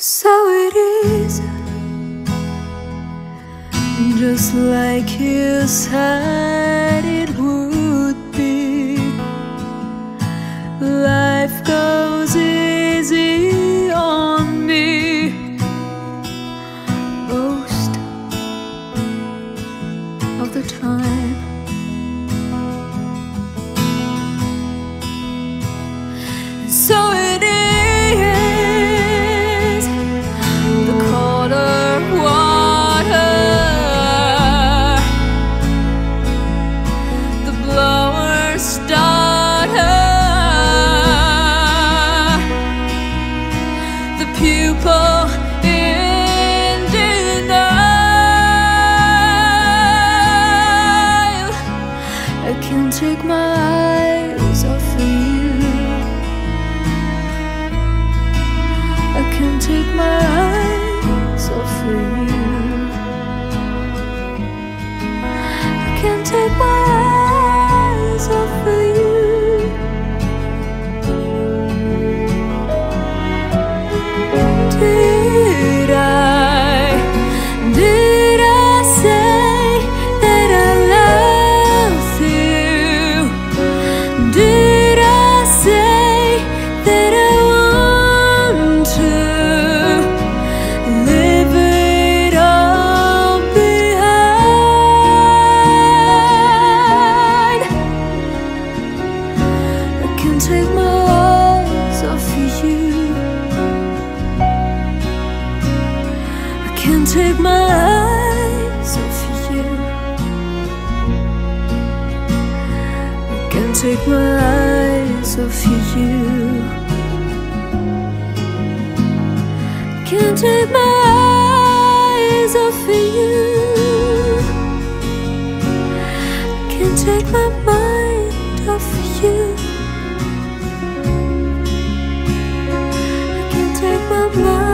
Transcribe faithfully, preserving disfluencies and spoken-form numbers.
So it is, just like you said it would be. Life goes easy on me most of the time. So it is, the colder water, the blower's daughter, the pupil in denial. I can't take my eyes off of you. I can't take my eyes off of you. I can't take my eyes off of you. Did I, did I say that I love you? Did I say that I want to leave it all behind? I can't take my eyes off of you. I can't take my eyes off of you. I can't take my eyes off of you. Can't take my eyes off of you. Can't take my mind off of you. I can't take my mind